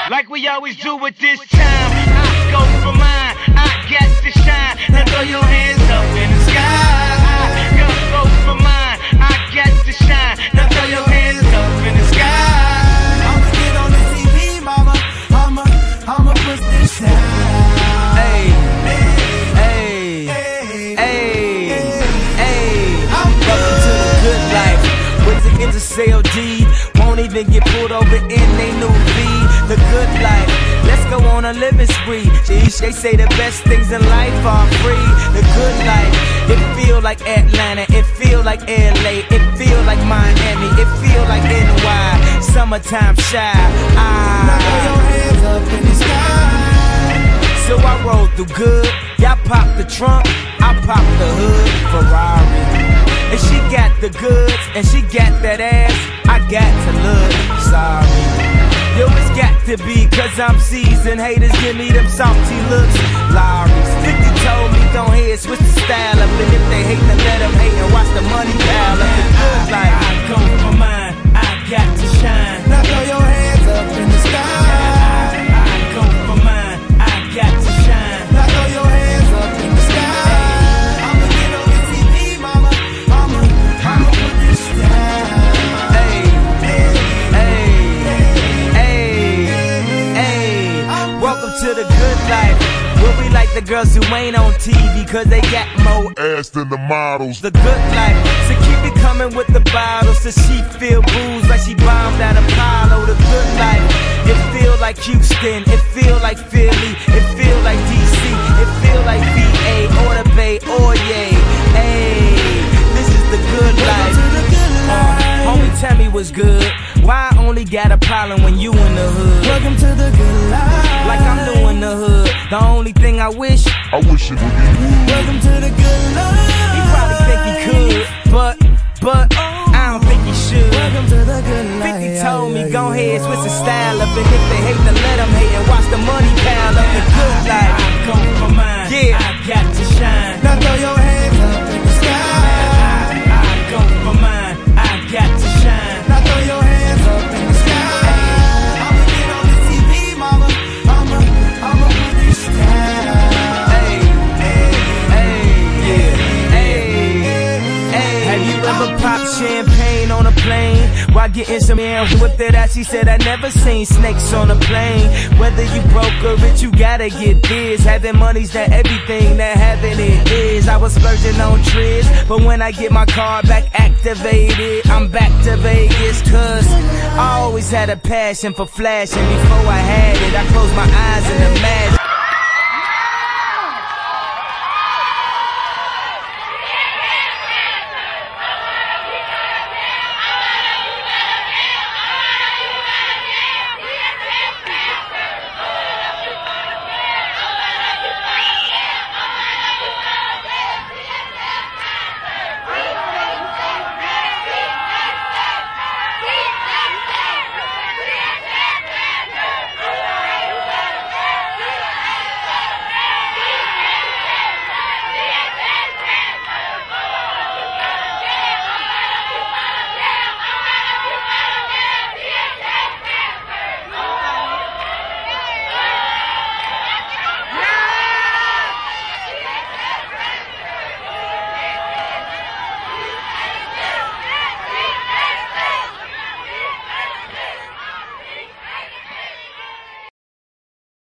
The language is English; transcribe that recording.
like we always do at this time. I go for mine, I got to shine. Now throw your hands up in the sky. I go for mine, I got to shine. Now throw your hands up in the sky. I'ma get on the TV, mama. I'ma put this down. Hey, hey, hey, hey. Welcome to the good life. With the Intercell D, won't even get pulled over in they new V. The good life, let's go on a living spree. Jeez, they say the best things in life are free. The good life, it feel like Atlanta, it feel like LA, it feel like Miami, it feel like NY. Summertime shy. Now throw your hands up in the sky. So I roll through good, y'all pop the trunk, I pop the hood, Ferrari. And she got the goods, and she got that ass, I got to look sorry. Yo, it's got to be, cause I'm seasoned. Haters give me them salty looks, Lawry's. 50 told me don't hear, switch the style up. And if they hate, then let them hate and watch the money pile up. The good life, I go for mine, I got to shine. Now throw your hands up in the sky. I go for mine, I got to shine. Now throw your hands up in the sky. I'ma get on the TV, mama. I'ma put this down. Hey, hey, hey, hey. Welcome to the good life. Where we like the girls who ain't on TV, cause they got more ass than the models. The good life, so keep it coming with the bottles. So she feel booze like she bombed at Apollo. The good life, it feel like Houston, it feel like Philly, it feel like DC, it feel like VA or the Bay or yay. Hey, this is the good life. Homie, tell me what's good. Why I only got a problem when you in the hood? Welcome to the good life. Like I'm doing the hood. The only thing I wish it would be you. Welcome to the good life. He probably think he could, but I don't think he should. Welcome to the good life. 50 told me go ahead, switch the style up. And if they hate, then let them hate and watch the money pile up. The good life, I go for mine, yeah, I got to shine. Now throw your hands up in the sky. I go for mine, I got to shine. Now throw your hands up in the sky. I'ma get on the TV, mama. I'ma put this down. Hey, hey, yeah, hey. Have you ever popped champagne on a plane while getting some air whipped it out? She said I never seen snakes on a plane. Whether you broke or rich, you gotta get this. Having money's not everything that having it is. I was splurging on trips, but when I get my car back activated, I'm back to Vegas. Cause I always had a passion for flashing. Before I had it, I closed my eyes and imagined